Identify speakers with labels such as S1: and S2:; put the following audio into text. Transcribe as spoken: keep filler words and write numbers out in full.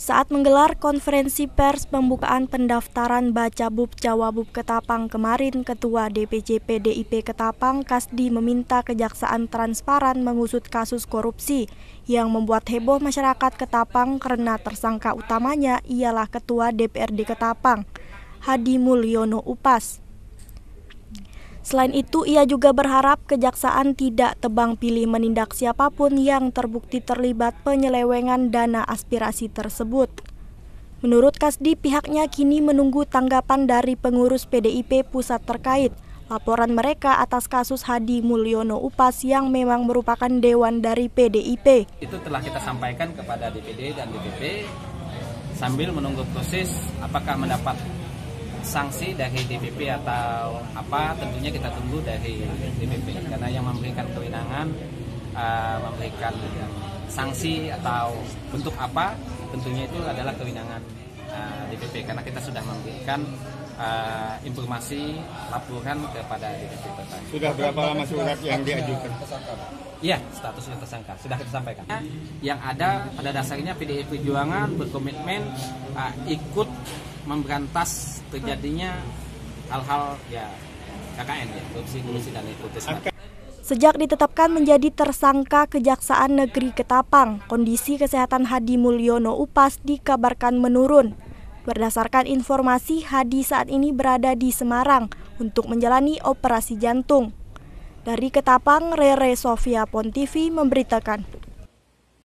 S1: Saat menggelar konferensi pers pembukaan pendaftaran Bacabub Cawabub Ketapang kemarin, Ketua D P C P D I P Ketapang Kasdi meminta kejaksaan transparan mengusut kasus korupsi yang membuat heboh masyarakat Ketapang karena tersangka utamanya ialah Ketua D P R D Ketapang, Hadi Mulyono Upas. Selain itu, ia juga berharap kejaksaan tidak tebang pilih menindak siapapun yang terbukti terlibat penyelewengan dana aspirasi tersebut. Menurut Kasdi, pihaknya kini menunggu tanggapan dari pengurus P D I P pusat terkait laporan mereka atas kasus Hadi Mulyono Upas yang memang merupakan dewan dari P D I P.
S2: Itu telah kita sampaikan kepada D P D dan D P P sambil menunggu proses apakah mendapat sanksi dari D P P atau apa, tentunya kita tunggu dari D P P karena yang memberikan kewenangan uh, memberikan sanksi atau bentuk apa tentunya itu adalah kewenangan uh, D P P karena kita sudah memberikan uh, informasi laporan kepada D P P kota.
S3: Sudah berapa lama surat yang diajukan?
S2: Iya, statusnya tersangka sudah kita sampaikan. Yang ada pada dasarnya P D I Perjuangan berkomitmen uh, ikut memberantas terjadinya hal-hal ya K K N ya, korupsi, kolusi dan nepotisme.
S1: Sejak ditetapkan menjadi tersangka Kejaksaan Negeri Ketapang, kondisi kesehatan Hadi Mulyono Upas dikabarkan menurun. Berdasarkan informasi, Hadi saat ini berada di Semarang untuk menjalani operasi jantung. Dari Ketapang, Rere Sofia Pontivi memberitakan.